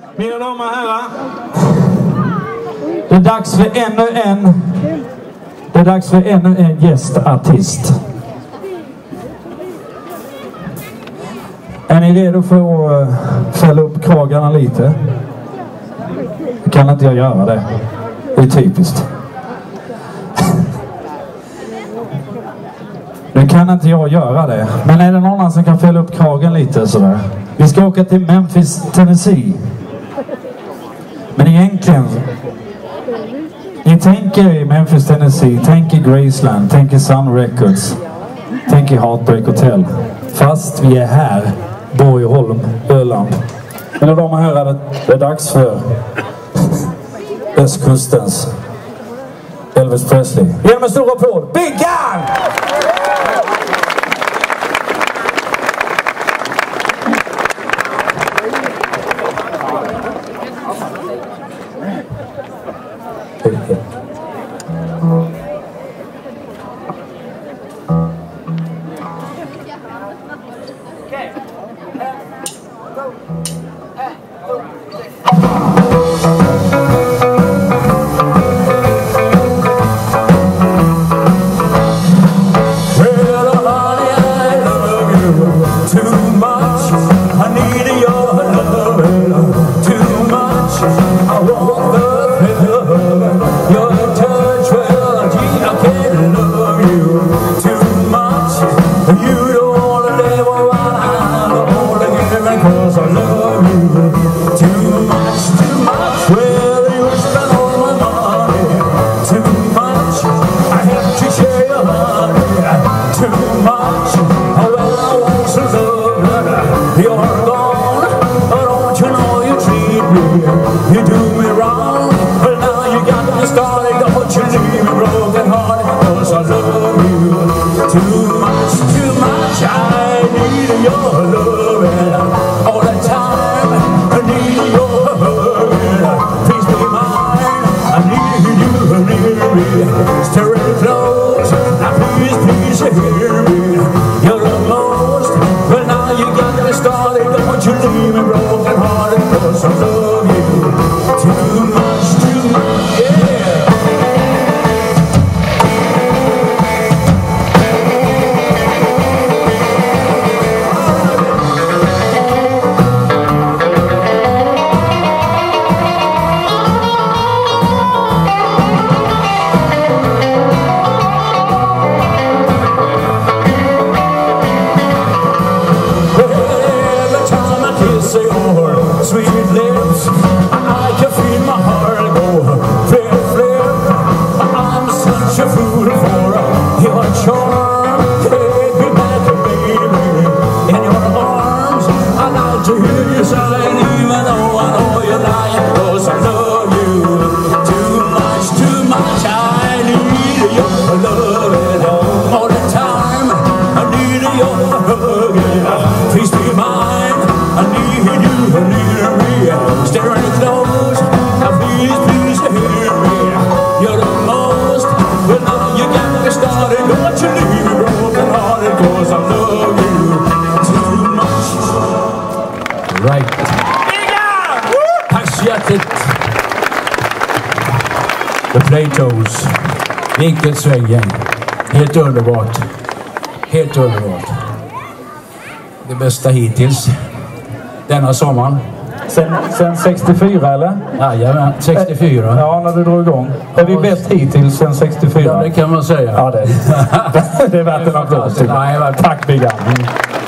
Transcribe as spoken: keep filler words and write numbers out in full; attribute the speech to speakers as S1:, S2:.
S1: Mina damer och herrar, det är dags för ännu en Det är dags för ännu en gästartist. Är ni redo för att uh, fälla upp kragarna lite? Kan inte jag göra det? Det är typiskt. Nu kan inte jag göra det. Men är det någon annan som kan fälla upp kragen lite sådär? Vi ska åka till Memphis, Tennessee. Men egentligen, ni tänker i Memphis, Tennessee, tänk i Graceland, tänk i Sun Records, tänk i Heartbreak Hotel. Fast vi är här, Borgholm, Öland. Mina damer och herrar, det är dags för östkustens Elvis Presley. Genom en stor applåd, Biggan!
S2: You do me wrong, but now you got me started. Don't you leave me broken hearted, 'cause I love you too much, too much. I need your loving all the time. I need your hugging. Please be mine. I need you near me. Stir it close. Now please, please hear me. You're the most, but now you got me started. Don't you leave me broken hearted, 'cause I love you too much, too much, yeah. Every time I kiss your sweet lips, I can feel my heart go flip, flip. I'm such a fool for your charm. Take me back, baby, in your arms. I like to hear you sigh, even though I know you're lying, 'cause I love you too much, too much. I need your loving all the time. I need your hugging. Please be mine. I need you near me. Staring close. Now please, please hear me. You're the most, but now you got me started. Don't you leave me broken hearted, 'cause I love you too much. Right. Tack så hjärtligt. The Playtones. Vilket svängen. Helt underbart. Helt underbart. Det bästa hittills denna sommaren.
S1: Sen, sen sextiofyra eller?
S2: Jajamän, sextiofyra.
S1: Ja, när du drog igång. Är vi bäst hittills sen sextiofyra?
S2: Ja, det kan man säga.
S1: Ja, det, det är värt en applåd. Tack, Biggan.